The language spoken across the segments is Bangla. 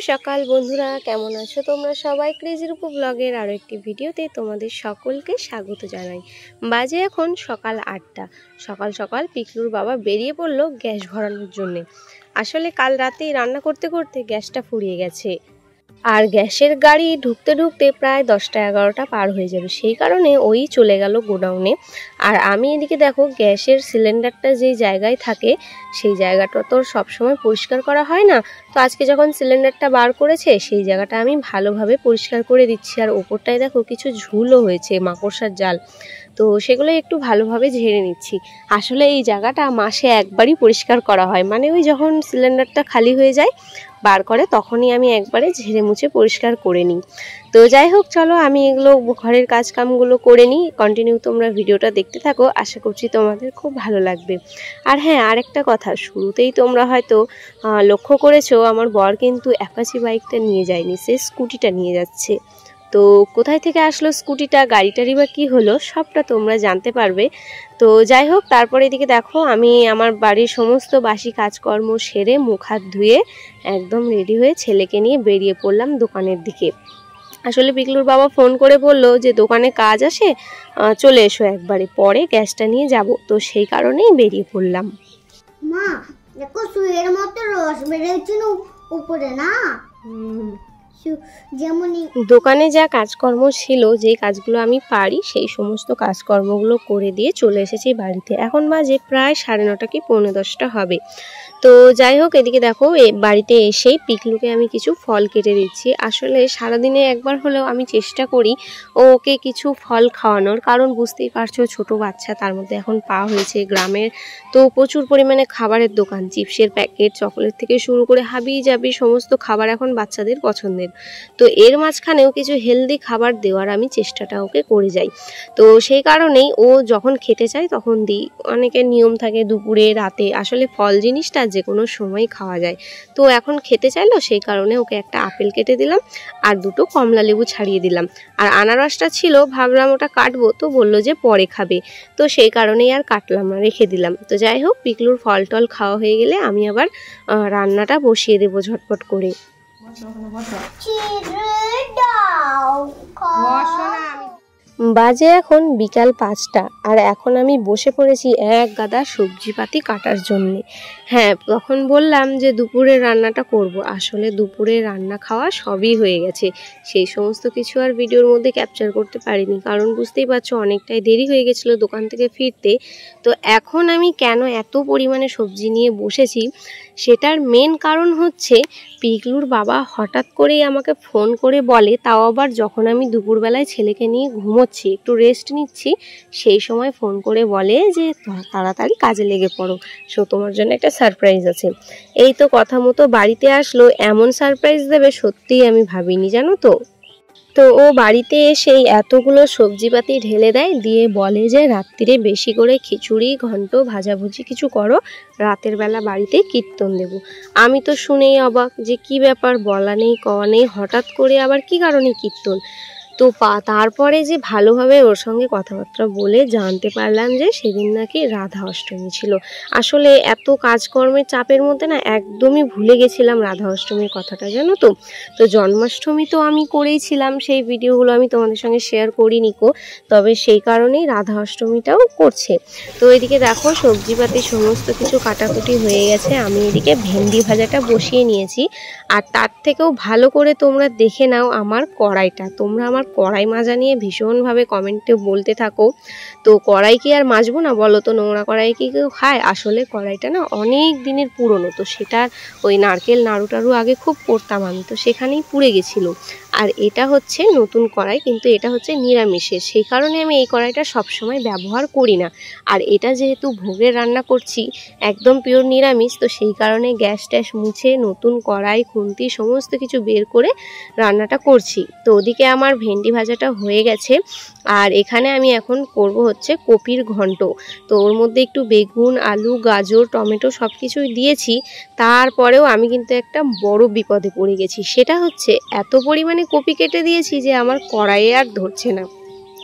সকাল বন্ধুরা, কেমন আছো তোমরা সবাই? ক্রেজি রূপু ব্লগের আরও একটি ভিডিওতে তোমাদের সকলকে স্বাগত জানাই। বাজে এখন সকাল 8টা। সকাল সকাল পিকলুর বাবা বেরিয়ে পড়লো গ্যাস ভরানোর জন্যে। আসলে কাল রাতেই রান্না করতে করতে গ্যাসটা ফুরিয়ে গেছে, আর গ্যাসের গাড়ি ঢুকতে ঢুকতে প্রায় 10টা 11টা পার হয়ে যাবে। সেই কারণে ওই চলে গেল গোডাউনে। আর আমি এদিকে দেখো গ্যাসের সিলিন্ডারটা যেই জায়গায় থাকে সেই জায়গাটা তো সবসময় পরিষ্কার করা হয় না। তো আজকে যখন সিলিন্ডারটা বার করেছে সেই জায়গাটা আমি ভালোভাবে পরিষ্কার করে দিচ্ছি। আর ওপরটায় দেখো কিছু ঝুলও হয়েছে, মাকড়সার জাল, তো সেগুলো একটু ভালোভাবে ঝেড়ে নিচ্ছি। আসলে এই জায়গাটা মাসে একবারই পরিষ্কার করা হয়, মানে ওই যখন সিলিন্ডারটা খালি হয়ে যায় বার করে তখনই আমি একবারে ঝেড়ে মুছে পরিষ্কার করে নিই। তো যাই হোক, চলো আমি এগুলো ঘরের কাজকামগুলো করে নিই। কন্টিনিউ তোমরা ভিডিওটা দেখতে থাকো, আশা করছি তোমাদের খুব ভালো লাগবে। আর হ্যাঁ, আরেকটা কথা, শুরুতেই তোমরা হয়তো লক্ষ্য করেছো আমার বর কিন্তু অ্যাপাচি বাইকটা নিয়ে যায়নি, সে স্কুটিটা নিয়ে যাচ্ছে। তো কোথায় থেকে আসলো স্কুটিটা, গাড়িটারই বা কী হলো, সবটা তোমরা জানতে পারবে। তো যাই হোক, তারপরে এদিকে দেখো আমি আমার বাড়ির সমস্ত বাসি কাজকর্ম সেরে মুখ হাত ধুয়ে একদম রেডি হয়ে ছেলেকে নিয়ে বেরিয়ে পড়লাম দোকানের দিকে। আসলে পিকলুর বাবা ফোন করে বললো যে দোকানে কাজ আসে, চলে এসো একবারে, পরে গ্যাসটা নিয়ে যাব। তো সেই কারণেই বেরিয়ে পড়লাম। মা দেখো সুয়ের মতো রস বেরিয়েছে উপরে না, দোকানে যা কাজকর্ম ছিল, যেই কাজগুলো আমি পারি সেই সমস্ত কাজকর্মগুলো করে দিয়ে চলে এসেছি বাড়িতে। এখন বাজে প্রায় 9:30 কি 9:45 হবে। তো যাই হোক, এদিকে দেখো বাড়িতে এসেই পিকলুকে আমি কিছু ফল কেটে দিচ্ছি। আসলে সারাদিনে একবার হলেও আমি চেষ্টা করি ওকে কিছু ফল খাওয়ানোর, কারণ বুঝতেই পারছো ছোট বাচ্চা, তার মধ্যে এখন পা হয়েছে। গ্রামের তো প্রচুর পরিমাণে খাবারের দোকান, চিপসের প্যাকেট, চকলেট থেকে শুরু করে হাবি জাবি সমস্ত খাবার এখন বাচ্চাদের পছন্দের। তো এর মাঝখানেও কিছু হেলদি খাবার দেওয়ার আমি চেষ্টাটা ওকে করে যাই। তো সেই কারণেই ও যখন খেতে চায় তখন দিই। অনেকের নিয়ম থাকে দুপুরে রাতে, আসলে ফল জিনিসটা যে কোনো সময় খাওয়া যায়। তো এখন খেতে চাইলো, সেই কারণে ওকে একটা আপেল কেটে দিলাম আর 2টো কমলা লেবু ছাড়িয়ে দিলাম। আর আনারসটা ছিল, ভাবলাম ওটা কাটবো, তো বললো যে পরে খাবে, তো সেই কারণেই আর কাটলাম না, রেখে দিলাম। তো যাই হোক, পিকলুর ফল টল খাওয়া হয়ে গেলে আমি আবার রান্নাটা বসিয়ে দেবো ঝটপট করে। বাজে এখন বিকাল 5টা, আর এখন আমি বসে পড়েছি এক গাদা সবজিপাতি কাটার জন্যে। হ্যাঁ, তখন বললাম যে দুপুরে রান্নাটা করব। আসলে দুপুরে রান্না খাওয়া সবই হয়ে গেছে, সেই সমস্ত কিছু আর ভিডিওর মধ্যে ক্যাপচার করতে পারিনি, কারণ বুঝতেই পারছো অনেকটাই দেরি হয়ে গেছিলো দোকান থেকে ফিরতে। তো এখন আমি কেন এত পরিমাণে সবজি নিয়ে বসেছি, সেটার মেন কারণ হচ্ছে পিকলুর বাবা হঠাৎ করেই আমাকে ফোন করে বলে, তাও আবার যখন আমি দুপুরবেলায় ছেলেকে নিয়ে ঘুমোচ্ছি, একটু রেস্ট নিচ্ছি, সেই সময় ফোন করে বলে যে তাড়াতাড়ি কাজে লেগে পড়ো, সো তোমার জন্য একটা সারপ্রাইজ আছে। এই তো কথা মতো বাড়িতে আসলো, এমন সারপ্রাইজ দেবে সত্যিই আমি ভাবিনি, জানো তো। তো ও বাড়িতে এসেই এতগুলো সবজিপাতি ঢেলে দেয়, দিয়ে বলে যে রাত্রিরে বেশি করে খিচুড়ি ঘন্ট ভাজাভুজি কিছু করো, রাতের বেলা বাড়িতে কীর্তন দেব। আমি তো শুনেই অবাক যে কি ব্যাপার, বলা নেই কওয়া নেই, হঠাৎ করে আবার কি কারণে কীর্তন। তো তারপরে যে ভালোভাবে ওর সঙ্গে কথাবার্তা বলে জানতে পারলাম যে সেদিন নাকি রাধা অষ্টমী ছিল। আসলে এত কাজকর্মের চাপের মধ্যে না একদমই ভুলে গেছিলাম রাধা অষ্টমীর কথাটা, জানো তো। তো জন্মাষ্টমী তো আমি করেইছিলাম, সেই ভিডিওগুলো আমি তোমাদের সঙ্গে শেয়ার করিনি কো, তবে সেই কারণেই রাধা অষ্টমীটাও করছে। তো এদিকে দেখো সবজিপাতি সমস্ত কিছু কাটাকুটি হয়ে গেছে, আমি এদিকে ভেন্ডি ভাজাটা বসিয়ে নিয়েছি। আর তার থেকেও ভালো করে তোমরা দেখে নাও আমার কড়াইটা। তোমরা আমার কড়াই মাজা নিয়ে ভীষণভাবে কমেন্টে বলতে থাকো, তো কড়াই কি আর মাজবো না বলো তো, নোংরা কড়াই কি কেউ খায়? আসলে কড়াইটা না অনেক দিনের পুরনো, তো সেটার ওই নারকেল নাড়ু টাড়ু আগে খুব করতাম আমি, তো সেখানেই পুড়ে গেছিলো। আর এটা হচ্ছে নতুন কড়াই, কিন্তু এটা হচ্ছে নিরামিষের, সেই কারণে আমি এই কড়াইটা সবসময় ব্যবহার করি না। আর এটা যেহেতু ভোগের রান্না করছি, একদম পিওর নিরামিষ, তো সেই কারণে গ্যাস ট্যাস মুছে নতুন কড়াই খুন্তি সমস্ত কিছু বের করে রান্নাটা করছি। তো ওদিকে আমার ভেন্ডি ভাজাটা হয়ে গেছে, আর এখানে আমি এখন করব হচ্ছে কপির ঘন্ট। তো ওর মধ্যে একটু বেগুন আলু গাজর টমেটো সব কিছুই দিয়েছি, তারপরেও আমি কিন্তু একটা বড় বিপদে পড়ে গেছি। সেটা হচ্ছে এত পরিমাণে কপি কেটে দিয়েছি যে আমার কড়াইয়ে আর ধরছে না।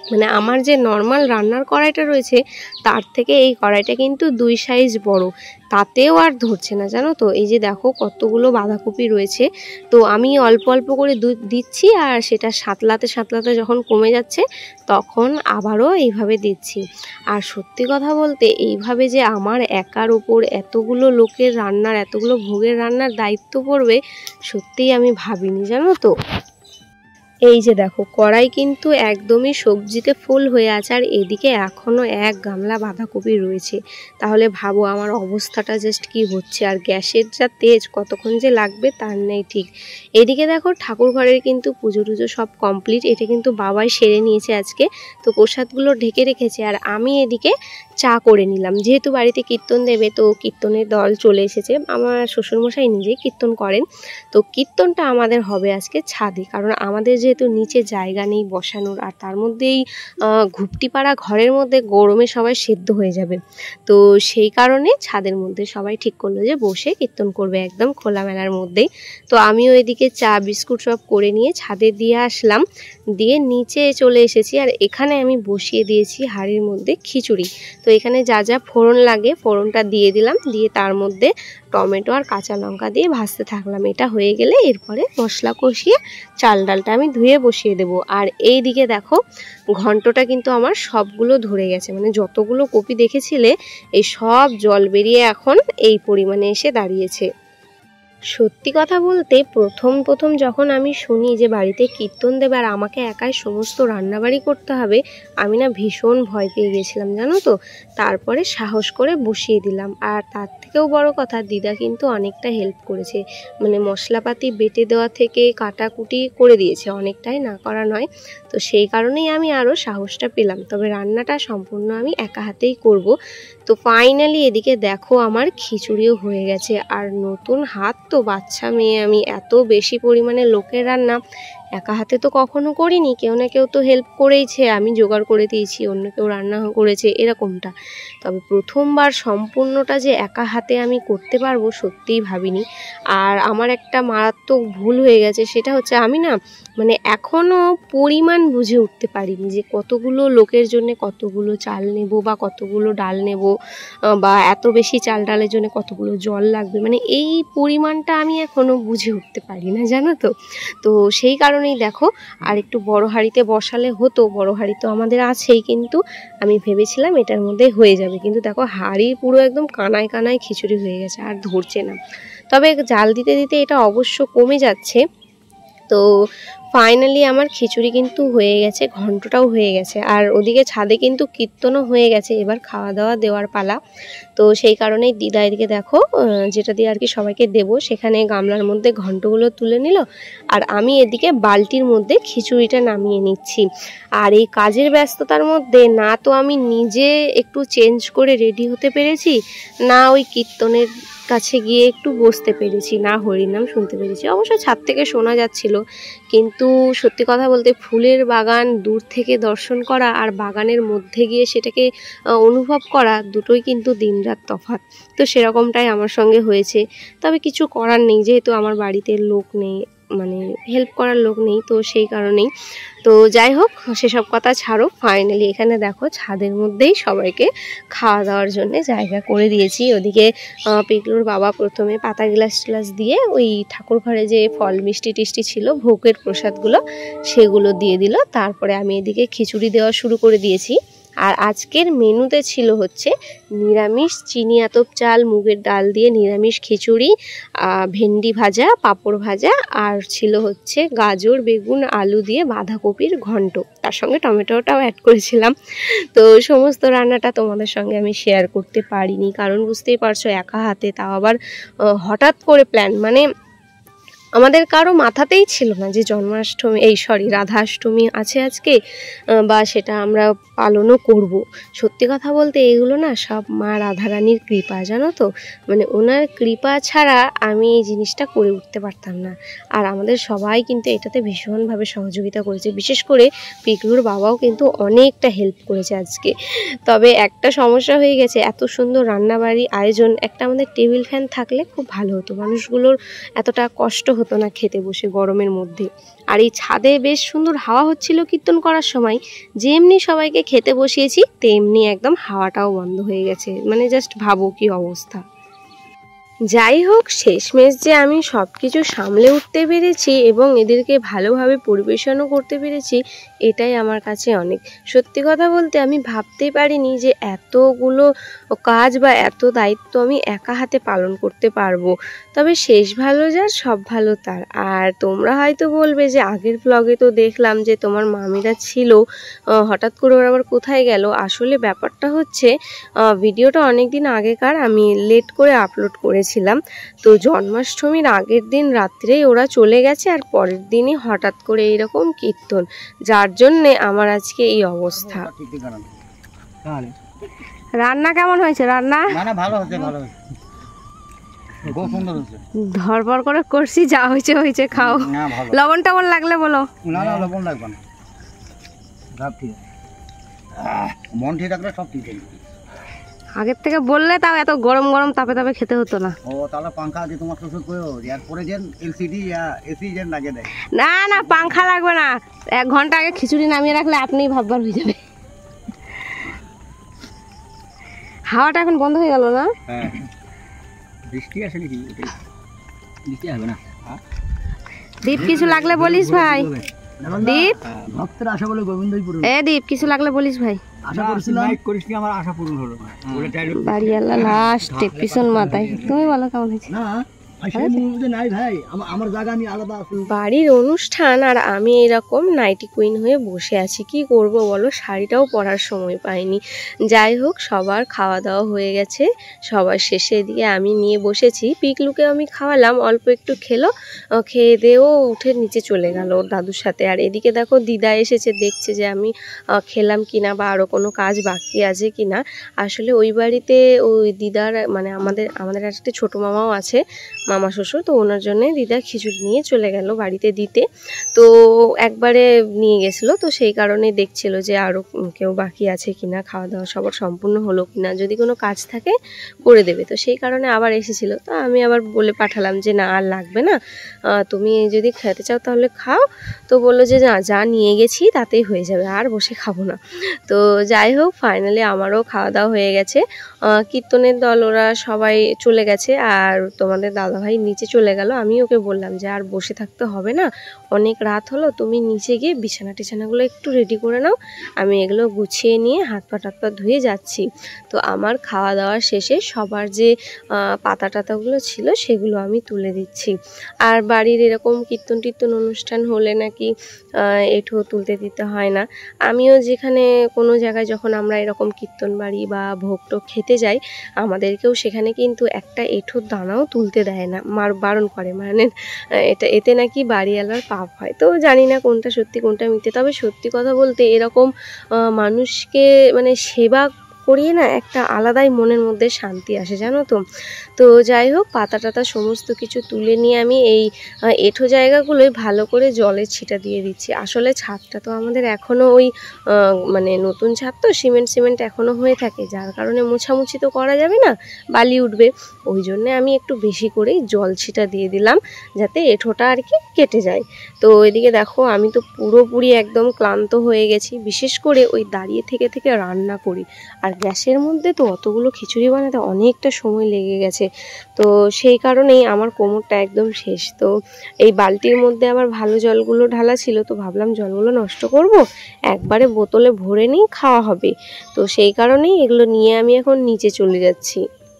মানে আমার যে নর্মাল রান্নার কড়াইটা রয়েছে তার থেকে এই কড়াইটা কিন্তু 2 সাইজ বড়, তাতেও আর ধরছে না জানো তো। এই যে দেখো কতগুলো বাঁধাকপি রয়েছে, তো আমি অল্প অল্প করে দুধ দিচ্ছি আর সেটা সাঁতলাতে সাঁতলাতে যখন কমে যাচ্ছে তখন আবারও এইভাবে দিচ্ছি। আর সত্যি কথা বলতে এইভাবে যে আমার একার ওপর এতগুলো লোকের রান্নার, এতগুলো ভোগের রান্নার দায়িত্ব পড়বে সত্যিই আমি ভাবিনি জানো তো। এই যে দেখো কড়াই কিন্তু একদমই সবজিতে ফুল হয়ে আছে, আর এদিকে এখনো 1 গামলা বাঁধাকপি রয়েছে। তাহলে ভাবো আমার অবস্থাটা জাস্ট কি হচ্ছে, আর গ্যাসের যা তেজ কতক্ষণ যে লাগবে তার নেই ঠিক। এদিকে দেখো ঠাকুর ঘরের কিন্তু পুজো টুজো সব কমপ্লিট, এটা কিন্তু বাবাই সেরে নিয়েছে আজকে, তো প্রসাদগুলো ঢেকে রেখেছে। আর আমি এদিকে চা করে নিলাম, যেহেতু বাড়িতে কীর্তন দেবে তো কীর্তনের দল চলে এসেছে। আমার শ্বশুরমশাই নিজেই কীর্তন করেন, তো কীর্তনটা আমাদের হবে আজকে ছাদে, কারণ আমাদের যেহেতু নিচে জায়গা নেই বসানোর, আর তার মধ্যেই ঘুপটি পাড়া ঘরের মধ্যে গরমে সবাই সেদ্ধ হয়ে যাবে, তো সেই কারণে ছাদের মধ্যে সবাই ঠিক করলো যে বসে কীর্তন করবে একদম খোলামেলার মধ্যেই। তো আমিও এদিকে চা বিস্কুট সব করে নিয়ে ছাদে দিয়ে আসলাম, দিয়ে নিচে চলে এসেছি। আর এখানে আমি বসিয়ে দিয়েছি হাঁড়ির মধ্যে খিচুড়ি। তো এখানে যা যা ফোড়ন লাগে ফোড়নটা দিয়ে দিলাম, দিয়ে তার মধ্যে টমেটো আর কাঁচা লঙ্কা দিয়ে ভাজতে থাকলাম। এটা হয়ে গেলে এরপরে মশলা কষিয়ে চাল ডালটা আমি ধুয়ে বসিয়ে দেব। আর এই দিকে দেখো ঘন্টটা কিন্তু আমার সবগুলো ধরে গেছে, মানে যতগুলো কপি দেখেছিলে এই সব জল বেরিয়ে এখন এই পরিমাণে এসে দাঁড়িয়েছে। সত্যি কথা বলতে প্রথম যখন আমি শুনি যে বাড়িতে কীর্তন দেবে আর আমাকে একাই সমস্ত রান্নাবাড়ি করতে হবে, আমি না ভীষণ ভয় পেয়ে গেছিলাম জানো তো। তারপরে সাহস করে বসিয়ে দিলাম। আর তার থেকেও বড় কথা, দিদা কিন্তু অনেকটা হেল্প করেছে, মানে মশলাপাতি বেটে দেওয়া থেকে কাটাকুটি করে দিয়েছে অনেকটাই, না করা নয়। তো সেই কারণেই আমি আরও সাহসটা পেলাম। তবে রান্নাটা সম্পূর্ণ আমি একা হাতেই করব। তো ফাইনালি এদিকে দেখো আমার খিচুড়িও হয়ে গেছে। আর নতুন হাত তো, বাচ্চা মেয়ে আমি, এত বেশি পরিমাণে লোকের রান্না একা হাতে তো কখনো করিনি, কেউ না কেউ তো হেল্প করেইছে, আমি জোগাড় করে দিয়েছি, অন্য কেউ রান্না করেছে এরকমটা। তবে প্রথমবার সম্পূর্ণটা যে একা হাতে আমি করতে পারবো সত্যিই ভাবিনি। আর আমার একটা মারাত্মক ভুল হয়ে গেছে, সেটা হচ্ছে আমি না মানে এখনও পরিমাণ বুঝে উঠতে পারিনি যে কতগুলো লোকের জন্য কতগুলো চাল নেব বা কতগুলো ডাল নেব, বা এত বেশি চাল ডালের জন্য কতগুলো জল লাগবে, মানে এই পরিমাণটা আমি এখনও বুঝে উঠতে পারি না জানো তো। তো সেই কারণেই দেখো আর একটু বড় হাঁড়িতে বসালে হতো, বড় হাঁড়ি তো আমাদের আছেই, কিন্তু আমি ভেবেছিলাম এটার মধ্যে হয়ে যাবে, কিন্তু দেখো হাঁড়ি পুরো একদম কানায় কানায় খিচুড়ি হয়ে গেছে, আর ধরছে না। তবে জাল দিতে দিতে এটা অবশ্য কমে যাচ্ছে। তো ফাইনালি আমার খিচুড়ি কিন্তু হয়ে গেছে, ঘন্টটাও হয়ে গেছে, আর ওদিকে ছাদে কিন্তু কীর্তনও হয়ে গেছে। এবার খাওয়া দাওয়া দেওয়ার পালা। তো সেই কারণেই দিদা এদিকে দেখো যেটা দিয়ে আর কি সবাইকে দেব, সেখানে গামলার মধ্যে ঘন্টগুলো তুলে নিল, আর আমি এদিকে বালতির মধ্যে খিচুড়িটা নামিয়ে নিচ্ছি। আর এই কাজের ব্যস্ততার মধ্যে না তো আমি নিজে একটু চেঞ্জ করে রেডি হতে পেরেছি, না ওই কীর্তনের কাছে গিয়ে একটু বসতে পেরেছি, না হরিনাম শুনতে পেরেছি। অবশ্য ছাদ থেকে শোনা যাচ্ছিল, কিন্তু সত্যি কথা বলতে ফুলের বাগান দূর থেকে দর্শন করা আর বাগানের মধ্যে গিয়ে সেটাকে অনুভব করা দুটোই কিন্তু দিনরাত তফাৎ। তো সেরকমটাই আমার সঙ্গে হয়েছে। তবে কিছু করার নেই, যেহেতু আমার বাড়িতে লোক নেই, মানে হেল্প করার লোক নেই, তো সেই কারণেই। তো যাই হোক সেসব কথা ছাড়ো, ফাইনালি এখানে দেখো ছাদের মধ্যেই সবাইকে খাওয়া দাওয়ার জন্য জায়গা করে দিয়েছি। ওদিকে পিকলুর বাবা প্রথমে পাতা গ্লাস টিলাস দিয়ে ওই ঠাকুর ঘরে যে ফল মিষ্টি টিষ্টি ছিল ভোগের প্রসাদগুলো সেগুলো দিয়ে দিল। তারপরে আমি এদিকে খিচুড়ি দেওয়া শুরু করে দিয়েছি। আর আজকের মেনুতে ছিল হচ্ছে নিরামিষ চিনি আতপ চাল মুগের ডাল দিয়ে নিরামিষ খিচুড়ি, ভেন্ডি ভাজা, পাঁপড় ভাজা, আর ছিল হচ্ছে গাজর বেগুন আলু দিয়ে বাঁধাকপির ঘন্ট, তার সঙ্গে টমেটোটাও অ্যাড করেছিলাম। তো সমস্ত রান্নাটা তোমাদের সঙ্গে আমি শেয়ার করতে পারিনি, কারণ বুঝতেই পারছো একা হাতে, তাও আবার হঠাৎ করে প্ল্যান, মানে আমাদের কারো মাথাতেই ছিল না যে জন্মাষ্টমী রাধাষ্টমী আছে আজকে, বা সেটা আমরা পালনও করব। সত্যি কথা বলতে এগুলো না সব মা রাধারানীর কৃপা জানো তো, মানে ওনার কৃপা ছাড়া আমি এই জিনিসটা করে উঠতে পারতাম না। আর আমাদের সবাই কিন্তু এটাতে ভীষণভাবে সহযোগিতা করেছে, বিশেষ করে পিকলুর বাবাও কিন্তু অনেকটা হেল্প করেছে আজকে। তবে একটা সমস্যা হয়ে গেছে, এত সুন্দর রান্নাবাড়ি আয়োজন, একটা আমাদের টেবিল ফ্যান থাকলে খুব ভালো হতো, মানুষগুলোর এতটা কষ্ট হতো হতো না খেতে বসে গরমের মধ্যে। আর এই ছাদে বেশ সুন্দর হাওয়া হচ্ছিল কীর্তন করার সময়, যেমনি সবাইকে খেতে বসিয়েছি তেমনি একদম হাওয়াটাও বন্ধ হয়ে গেছে। মানে জাস্ট ভাবো কি অবস্থা। যাই হোক, শেষমেশ যে আমি সব কিছু সামলে উঠতে পেরেছি এবং এদেরকে ভালোভাবে পরিবেশনও করতে পেরেছি, এটাই আমার কাছে অনেক। সত্যি কথা বলতে আমি ভাবতেই পারিনি যে এতগুলো কাজ বা এত দায়িত্ব আমি একা হাতে পালন করতে পারবো। তবে শেষ ভালো যার সব ভালো তার। আর তোমরা হয়তো বলবে যে আগের ব্লগে তো দেখলাম যে তোমার মামিরা ছিল, হঠাৎ করে ওরা আবার কোথায় গেল। আসলে ব্যাপারটা হচ্ছে ভিডিওটা অনেক দিন আগেকার, আমি লেট করে আপলোড করেছিলাম। তো জন্মাষ্টমীর আগের দিন রাত্রেই ওরা চলে গেছে আর পরের দিনই হঠাৎ করে এইরকম কীর্তন, যার জন্যে আমার আজকে এই অবস্থা। রান্না কেমন হয়েছে? রান্না ভালো হয়েছে, ভালো হয়েছে, খুব সুন্দর হয়েছে। ধরপর করে করছি, যা হয়েছে হয়েছে, খাও। লবণ টবণ লাগলে বলো। না না, লবণ লাগবে না, সব ঠিক আছে। মন ঠিক রাখলে সব ঠিক আছে। আগের থেকে বললে তাও এত গরম গরম তাপে তাপে খেতে হতো না। ও তাহলে পাঙ্খা আছে তোমার শ্বশুর কইও, এরপরে যেন এলসিডি বা এসি যেন লাগে দেয়। না না, পাঙ্খা লাগবে না, 1 ঘন্টা আগে খিচুড়ি নামিয়ে রাখলে আপনিই ভাববার হয়ে যাবে। হাওয়াটা এখন বন্ধ হয়ে গেল না? হ্যাঁ, বৃষ্টি আসে নাকি? বৃষ্টি হবে না। দীপ, কিছু লাগলে বলিস ভাই। দীপ, ভক্তরা আশা বলে গোবিন্দই পুরো। দীপ, কিছু লাগলে বলিস ভাই। আশা করছিলাম, লাইক করিসনি, আমার আশা পূরণ হলো। বলে ডায়লগ বাড়িওয়ালা লাস্ট পিছন মাথায়। তুমি বলো কেমন হয়েছে? না নাই ভাই, আমার জায়গা আমি আলাদা আছি। বাড়ির অনুষ্ঠান আর আমি এরকম নাইটি কুইন হয়ে বসে আছি, কি করব বলো, শাড়িটাও পরার সময় পাইনি। যাই হোক, সবার খাওয়া দাওয়া হয়ে গেছে, সবার শেষে দিয়ে আমি নিয়ে বসেছি। পিকলুকে আমি খাওয়ালাম, অল্প একটু খেলো, খেয়ে দিয়েও উঠে নিচে চলে গেল ওর দাদুর সাথে। আর এদিকে দেখো দিদা এসেছে, দেখছে যে আমি খেলাম কিনা বা আরও কোনো কাজ বাকি আছে কিনা। আসলে ওই বাড়িতে ওই দিদার মানে আমাদের একটা ছোটো মামাও আছে, মামা শ্বশুর, তো ওনার জন্যে দিদা খিচুড়ি নিয়ে চলে গেল বাড়িতে দিতে। তো একবারে নিয়ে গেছিলো, তো সেই কারণে দেখছিল যে আরও কেউ বাকি আছে কিনা, খাওয়া দাওয়া সবার সম্পূর্ণ হলো কিনা, যদি কোনো কাজ থাকে করে দেবে। তো সেই কারণে আবার এসেছিল। তো আমি আবার বলে পাঠালাম যে না, আর লাগবে না, তুমি যদি খেতে চাও তাহলে খাও। তো বললো যে না, যা নিয়ে গেছি তাতেই হয়ে যাবে, আর বসে খাবো না। তো যাই হোক, ফাইনালি আমারও খাওয়া দাওয়া হয়ে গেছে। কীর্তনের দল ওরা সবাই চলে গেছে আর তোমাদের দাদাভাই নিচে চলে গেল। আমি ওকে বললাম যে আর বসে থাকতে হবে না, অনেক রাত হলো, তুমি নিচে গিয়ে বিছানা টিছানাগুলো একটু রেডি করে নাও, আমি এগুলো গুছিয়ে নিয়ে হাত পা ধুয়ে যাচ্ছি। তো আমার খাওয়া দাওয়ার শেষে সবার যে পাতা টাতাগুলো ছিল সেগুলো আমি তুলে দিচ্ছি। আর বাড়ির এরকম কীর্তন টীর্তন অনুষ্ঠান হলে নাকি এঁঠো তুলতে দিতে হয় না। আমিও যেখানে কোনো জায়গায় যখন আমরা এরকম কীর্তন বাড়ি বা ভোগ টোগ খেতে যাই, আমাদেরকেও সেখানে কিন্তু একটা এঁঠোর দানাও তুলতে দেয় না, বারণ করে, মানে এতে নাকি বাড়িওয়ালার পাপ হয়। তো জানি না কোনটা সত্যি কোনটা মিথ্যে। তবে সত্যি কথা বলতে এরকম মানুষকে মানে সেবা করিয়ে না একটা আলাদাই মনের মধ্যে শান্তি আসে, জানো তো। তো যাই হোক, পাতা টাতা সমস্ত কিছু তুলে নিয়ে আমি এই এঁঠো জায়গাগুলোই ভালো করে জলের ছিটা দিয়ে দিচ্ছি। আসলে ছাদটা তো আমাদের এখনও ওই মানে নতুন ছাদ, তো সিমেন্ট এখনও হয়ে থাকে, যার কারণে মোছামুছি তো করা যাবে না, বালি উঠবে। ওই জন্যে আমি একটু বেশি করেই জল ছিটা দিয়ে দিলাম, যাতে এঁঠোটা আর কি কেটে যায়। তো এদিকে দেখো, আমি তো পুরোপুরি একদম ক্লান্ত হয়ে গেছি, বিশেষ করে ওই দাঁড়িয়ে থেকে থেকে রান্না করি, আর গ্যাসের মধ্যে তো অতগুলো খিচুড়ি বানাতে অনেকটা সময় লেগে গেছে। তো সেই কারণেই আমার কোমরটা একদম শেষ। তো এই বালতির মধ্যে আবার ভালো জলগুলো ঢালা ছিল, তো ভাবলাম জলগুলো নষ্ট করব, একবারে বোতলে ভরে নিই, খাওয়া হবে। তো সেই কারণেই এগুলো নিয়ে আমি এখন নিচে চলে যাচ্ছি।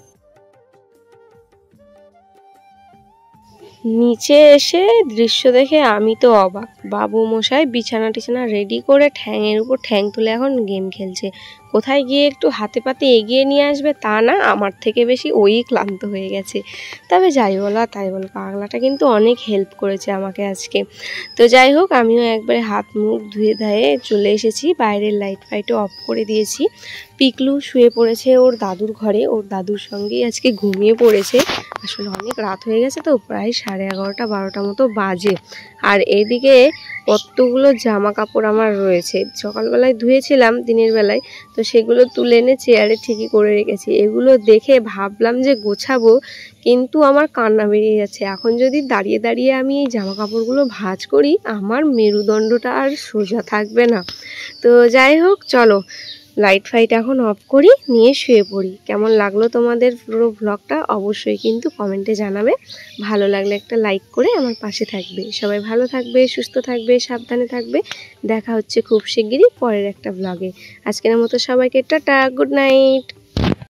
নিচে এসে দৃশ্য দেখে আমি তো অবাক। বাবু মশাই বিছানা টিছানা রেডি করে ঠ্যাংয়ের উপর ঠ্যাং তুলে এখন গেম খেলছে। কোথায় গিয়ে একটু হাতে পাতে এগিয়ে নিয়ে আসবে তা না, আমার থেকে বেশি ওই ক্লান্ত হয়ে গেছে। তবে যাই বলো তাই বলো, পাগলাটা কিন্তু অনেক হেল্প করেছে আমাকে আজকে। তো যাই হোক, আমিও একবারে হাত মুখ ধুয়ে ধায়ে চলে এসেছি, বাইরের লাইট ফাইটও অফ করে দিয়েছি। পিকলু শুয়ে পড়েছে ওর দাদুর ঘরে, ওর দাদুর সঙ্গেই আজকে ঘুমিয়ে পড়েছে। আসলে অনেক রাত হয়ে গেছে, তো প্রায় 11:30-12টা মতো বাজে। আর এইদিকে কতগুলো জামা কাপড় আমার রয়েছে, সকালবেলায় ধুয়েছিলাম দিনের বেলায়, তো সেগুলো তুলে এনে চেয়ারে ঠিকই করে রেখেছি। এগুলো দেখে ভাবলাম যে গোছাবো, কিন্তু আমার কান্না বেরিয়ে যাচ্ছে। এখন যদি দাঁড়িয়ে দাঁড়িয়ে আমি এই জামা কাপড়গুলো ভাঁজ করি, আমার মেরুদণ্ডটা আর সোজা থাকবে না। তো যাই হোক, চলো লাইট ফাইট এখন অফ করি, নিয়ে শুয়ে পড়ি। কেমন লাগলো তোমাদের পুরো ব্লগটা অবশ্যই কিন্তু কমেন্টে জানাবে। ভালো লাগলে একটা লাইক করে আমার পাশে থাকবে। সবাই ভালো থাকবে, সুস্থ থাকবে, সাবধানে থাকবে। দেখা হচ্ছে খুব শিগগিরই পরের একটা ব্লগে। আজকের মতো সবাইকে টাটা, গুড নাইট।